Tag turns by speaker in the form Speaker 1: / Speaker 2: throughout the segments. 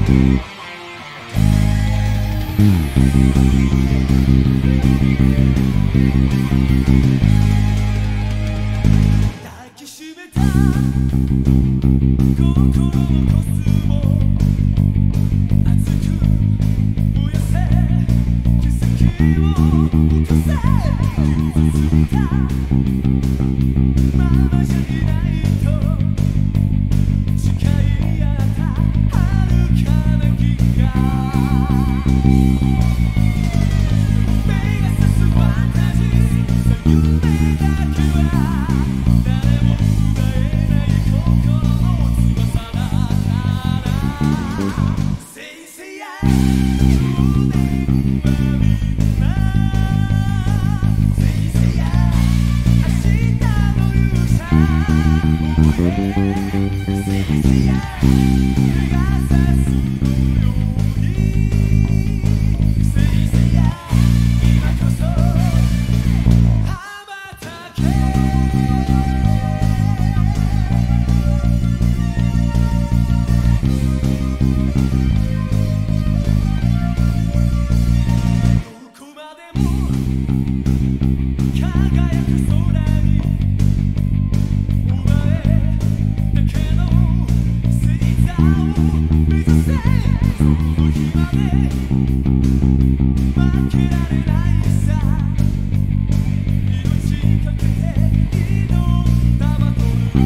Speaker 1: 抱きしめた心のコスモ熱く燃やせ奇跡を起こせ傷ついたままじゃいないと誓い合った遥かな日が目がさすファンタジーさ夢だけは誰も奪えない心の翼だから先生や少年はみんな先生や明日の勇者先生や目がさすように先生や今こそ羽ばたけどこまでも輝く空にお前だけの星座を目指せその日まで負けられないさ命かけて挑んだバトル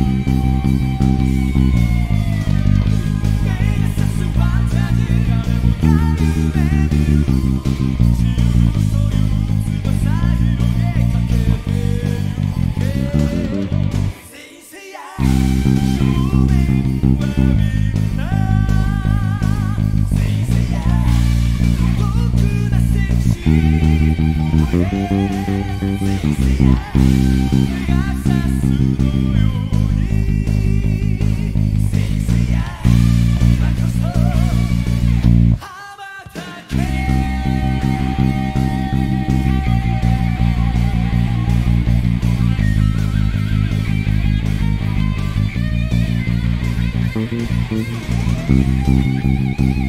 Speaker 1: 目がさすファンタジー誰もが夢見る自由という翼広げかけてゆけ先生や少年はみんな先生や孤独な戦士先生や目がさすのように先生や今こそ羽ばたけ
Speaker 2: 「